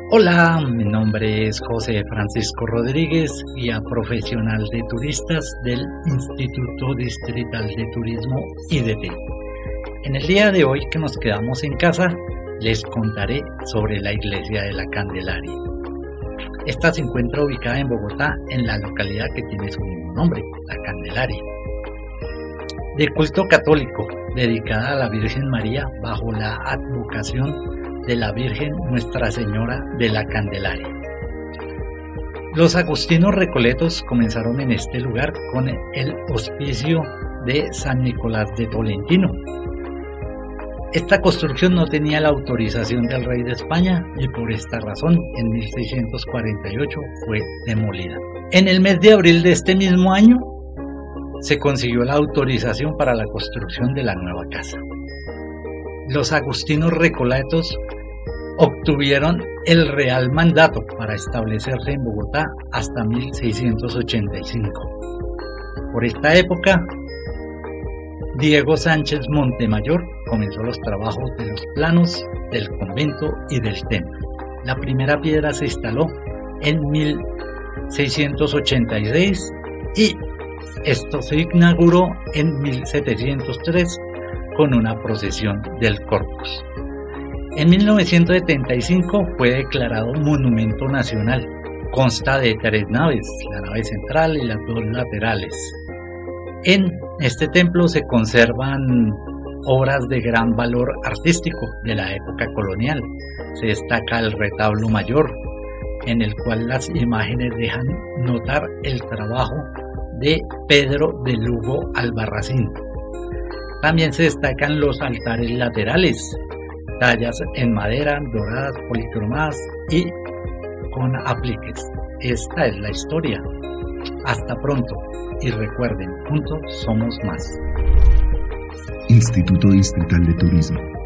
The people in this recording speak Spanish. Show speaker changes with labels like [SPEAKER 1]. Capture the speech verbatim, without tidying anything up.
[SPEAKER 1] Hola, mi nombre es José Francisco Rodríguez, guía profesional de turistas del Instituto Distrital de Turismo I D T. En el día de hoy que nos quedamos en casa, les contaré sobre la Iglesia de la Candelaria. Esta se encuentra ubicada en Bogotá, en la localidad que tiene su mismo nombre, La Candelaria. De culto católico, dedicada a la Virgen María bajo la advocación de la Virgen Nuestra Señora de la Candelaria. Los agustinos recoletos comenzaron en este lugar con el hospicio de San Nicolás de Tolentino. Esta construcción no tenía la autorización del rey de España y por esta razón en mil seiscientos cuarenta y ocho fue demolida. En el mes de abril de este mismo año se consiguió la autorización para la construcción de la nueva casa. Los agustinos recoletos obtuvieron el real mandato para establecerse en Bogotá hasta mil seiscientos ochenta y cinco. Por esta época, Diego Sánchez Montemayor comenzó los trabajos de los planos del convento y del templo. La primera piedra se instaló en mil seiscientos ochenta y seis y esto se inauguró en mil setecientos tres con una procesión del Corpus. En mil novecientos setenta y cinco fue declarado Monumento Nacional. Consta de tres naves, la nave central y las dos laterales. En este templo se conservan obras de gran valor artístico de la época colonial. Se destaca el retablo mayor, en el cual las imágenes dejan notar el trabajo de Pedro de Lugo Albarracín. También se destacan los altares laterales, tallas en madera, doradas, policromadas y con apliques. Esta es la historia. Hasta pronto y recuerden, juntos somos más.
[SPEAKER 2] Instituto Distrital de Turismo.